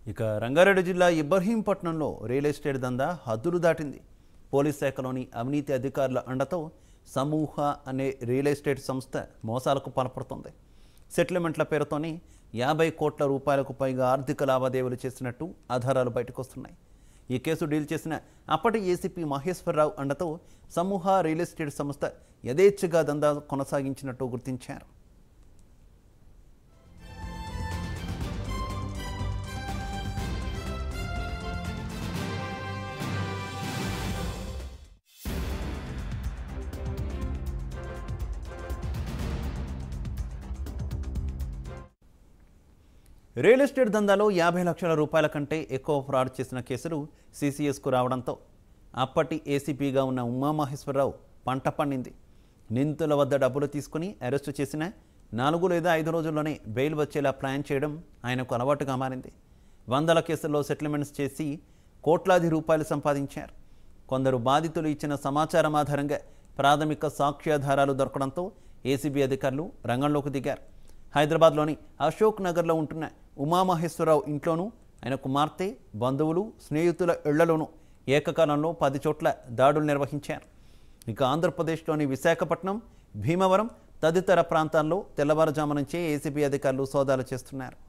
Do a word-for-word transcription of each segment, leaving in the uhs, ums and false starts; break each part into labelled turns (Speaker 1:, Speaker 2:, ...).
Speaker 1: ఇక రంగారెడ్డి జిల్లా ఇబ్రహీంపట్నంలో real estate దందా హద్దులు దాటింది. పోలీస్ శాఖలోని అవినీతి అధికారుల అండతో సమూహ అనే రియల్ ఎస్టేట్ సంస్థ మోసాలకు పాల్పడుతోంది. సెటిల్మెంట్ల పేరుతోనే యాభై కోట్ల రూపాయలకు పైగా ఆర్థిక లావాదేవీలు చేసినట్టు ఆధారాలు బయటకొస్తున్నాయి. ఈ కేసు డీల్ చేసిన అప్పటి ఏసీపీ మహేశ్వరరావు అండతో సమూహ రియల్ ఎస్టేట్ సంస్థ యథేచ్ఛగా దందా కొనసాగించినట్టు గుర్తించారు. రియల్ ఎస్టేట్ దందాలో యాభై లక్షల రూపాయల కంటే ఎక్కువ ఫ్రాడ్ చేసిన కేసులు సీసీఎస్కు రావడంతో అప్పటి ఏసీపీగా ఉన్న ఉమామహేశ్వరరావు పంట పండింది. నిందితుల వద్ద డబ్బులు తీసుకుని అరెస్టు చేసిన నాలుగు లేదా ఐదు రోజుల్లోనే బెయిల్ వచ్చేలా ప్లాన్ చేయడం ఆయనకు అలవాటుగా మారింది. వందల కేసుల్లో సెటిల్మెంట్స్ చేసి కోట్లాది రూపాయలు సంపాదించారు. కొందరు బాధితులు ఇచ్చిన సమాచారం ఆధారంగా ప్రాథమిక సాక్ష్యాధారాలు దొరకడంతో ఏసీబీ అధికారులు రంగంలోకి దిగారు. హైదరాబాద్లోని అశోక్ నగర్లో ఉంటున్న ఉమామహేశ్వరరావు ఇంట్లోనూ, ఆయన కుమార్తె, బంధువులు, స్నేహితుల ఇళ్లలోనూ ఏకకాలంలో పది చోట్ల దాడులు నిర్వహించారు. ఇక ఆంధ్రప్రదేశ్లోని విశాఖపట్నం, భీమవరం తదితర ప్రాంతాల్లో తెల్లవారుజాము నుంచే ఏసీబీ అధికారులు సోదాలు చేస్తున్నారు.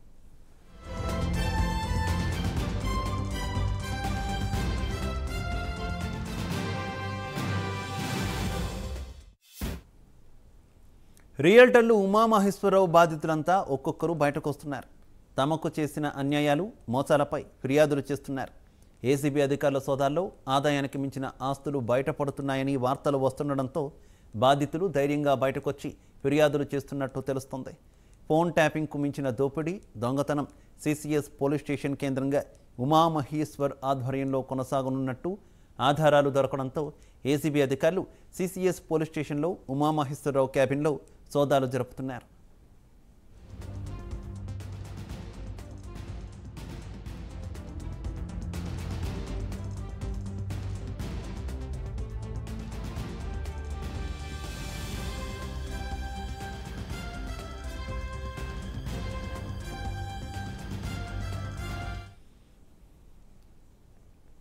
Speaker 1: రియల్టర్లు ఉమామహేశ్వరరావు బాధితులంతా ఒక్కొక్కరు బయటకు వస్తున్నారు. తమకు చేసిన అన్యాయాలు, మోసాలపై ఫిర్యాదులు చేస్తున్నారు. ఏసీబీ అధికారుల సోదాల్లో ఆదాయానికి మించిన ఆస్తులు బయటపడుతున్నాయని వార్తలు వస్తుండడంతో బాధితులు ధైర్యంగా బయటకొచ్చి ఫిర్యాదులు చేస్తున్నట్టు తెలుస్తోంది. ఫోన్ ట్యాపింగ్కు మించిన దోపిడీ, దొంగతనం సీసీఎస్ పోలీస్ స్టేషన్ కేంద్రంగా ఉమామహేశ్వర్ ఆధ్వర్యంలో కొనసాగనున్నట్టు ఆధారాలు దొరకడంతో ఏసీబీ అధికారులు సీసీఎస్ పోలీస్ స్టేషన్లో ఉమామహేశ్వరరావు క్యాబిన్లో సోదాలు జరుపుతున్నారు.